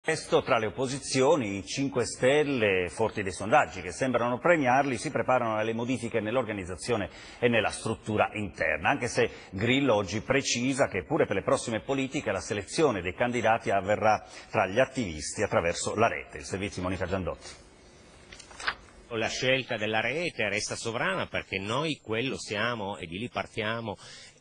Questo tra le opposizioni, i 5 Stelle, forti dei sondaggi che sembrano premiarli, si preparano alle modifiche nell'organizzazione e nella struttura interna, anche se Grillo oggi precisa che pure per le prossime politiche la selezione dei candidati avverrà tra gli attivisti attraverso la rete. Il servizio Monica Giandotti. La scelta della rete resta sovrana perché noi quello siamo e di lì partiamo.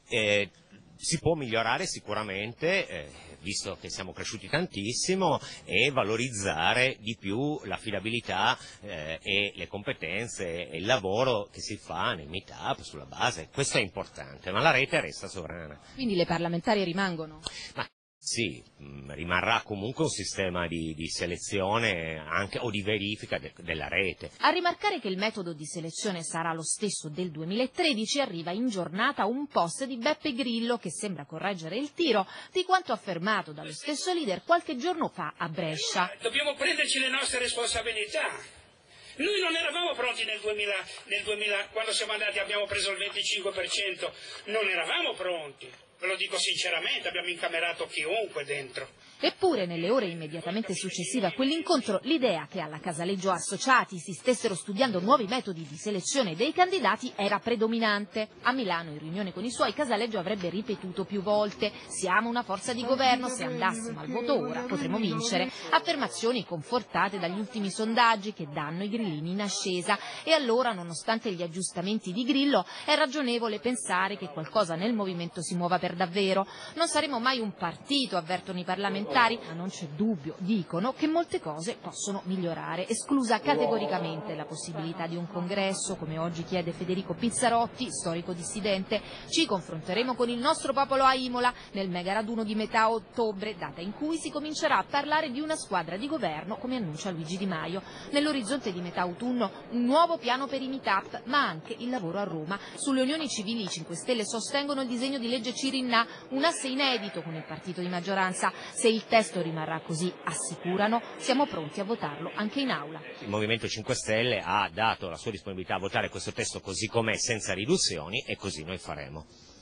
Si può migliorare sicuramente, visto che siamo cresciuti tantissimo, e valorizzare di più l'affidabilità e le competenze e il lavoro che si fa nei meetup sulla base. Questo è importante, ma la rete resta sovrana. Quindi le parlamentari rimangono? Sì, rimarrà comunque un sistema di selezione anche, o di verifica della rete. A rimarcare che il metodo di selezione sarà lo stesso del 2013 arriva in giornata un post di Beppe Grillo che sembra correggere il tiro di quanto affermato dallo stesso leader qualche giorno fa a Brescia. Dobbiamo prenderci le nostre responsabilità. Noi non eravamo pronti nel 2000, quando siamo andati abbiamo preso il 25%, non eravamo pronti. Ve lo dico sinceramente, abbiamo incamerato chiunque dentro. Eppure nelle ore immediatamente successive a quell'incontro l'idea che alla Casaleggio Associati si stessero studiando nuovi metodi di selezione dei candidati era predominante. A Milano, in riunione con i suoi, Casaleggio avrebbe ripetuto più volte: siamo una forza di governo, se andassimo al voto ora potremmo vincere. Affermazioni confortate dagli ultimi sondaggi che danno i grillini in ascesa. E allora, nonostante gli aggiustamenti di Grillo, è ragionevole pensare che qualcosa nel movimento si muova per davvero. Non saremo mai un partito, avvertono i parlamentari, ma non c'è dubbio, dicono, che molte cose possono migliorare, esclusa categoricamente la possibilità di un congresso, come oggi chiede Federico Pizzarotti, storico dissidente. Ci confronteremo con il nostro popolo a Imola, nel mega raduno di metà ottobre, data in cui si comincerà a parlare di una squadra di governo, come annuncia Luigi Di Maio. Nell'orizzonte di metà autunno un nuovo piano per i meetup, ma anche il lavoro a Roma. Sulle unioni civili i 5 Stelle sostengono il disegno di legge Cirinna, un asse inedito con il partito di maggioranza. Se il testo rimarrà così, assicurano, siamo pronti a votarlo anche in aula. Il Movimento 5 Stelle ha dato la sua disponibilità a votare questo testo così com'è, senza riduzioni, e così noi faremo.